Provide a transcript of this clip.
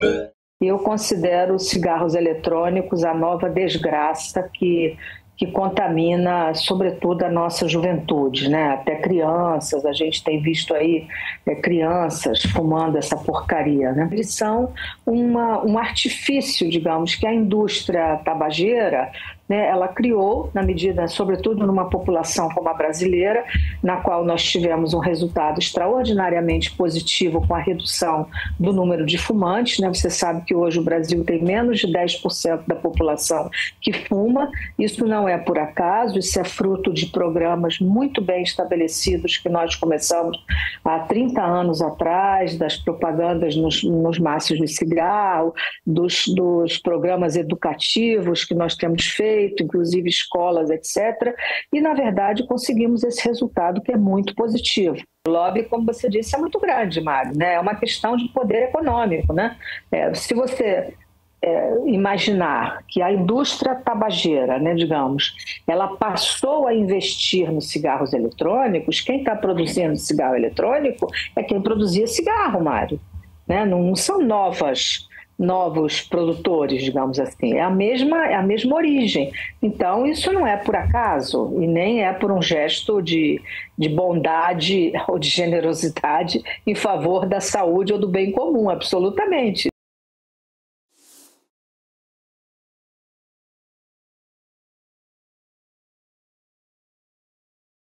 Eu considero os cigarros eletrônicos a nova desgraça que contamina, sobretudo, a nossa juventude, né? Até crianças, a gente tem visto aí crianças fumando essa porcaria, né? Eles são um artifício, digamos, que a indústria tabageira, né, ela criou, na medida, sobretudo numa população como a brasileira, na qual nós tivemos um resultado extraordinariamente positivo com a redução do número de fumantes, né? Você sabe que hoje o Brasil tem menos de 10% da população que fuma. Isso não é por acaso, isso é fruto de programas muito bem estabelecidos que nós começamos há 30 anos atrás, das propagandas nos maços de cigarro, dos programas educativos que nós temos feito, inclusive escolas, etc. E, na verdade, conseguimos esse resultado que é muito positivo. O lobby, como você disse, é muito grande, Mário, né? É uma questão de poder econômico, né? Se você imaginar que a indústria tabageira, né, digamos, ela passou a investir nos cigarros eletrônicos, quem está produzindo cigarro eletrônico é quem produzia cigarro, Mário, né? Não são novos produtores, digamos assim, é a mesma origem. Então, isso não é por acaso e nem é por um gesto de bondade ou de generosidade em favor da saúde ou do bem comum, absolutamente.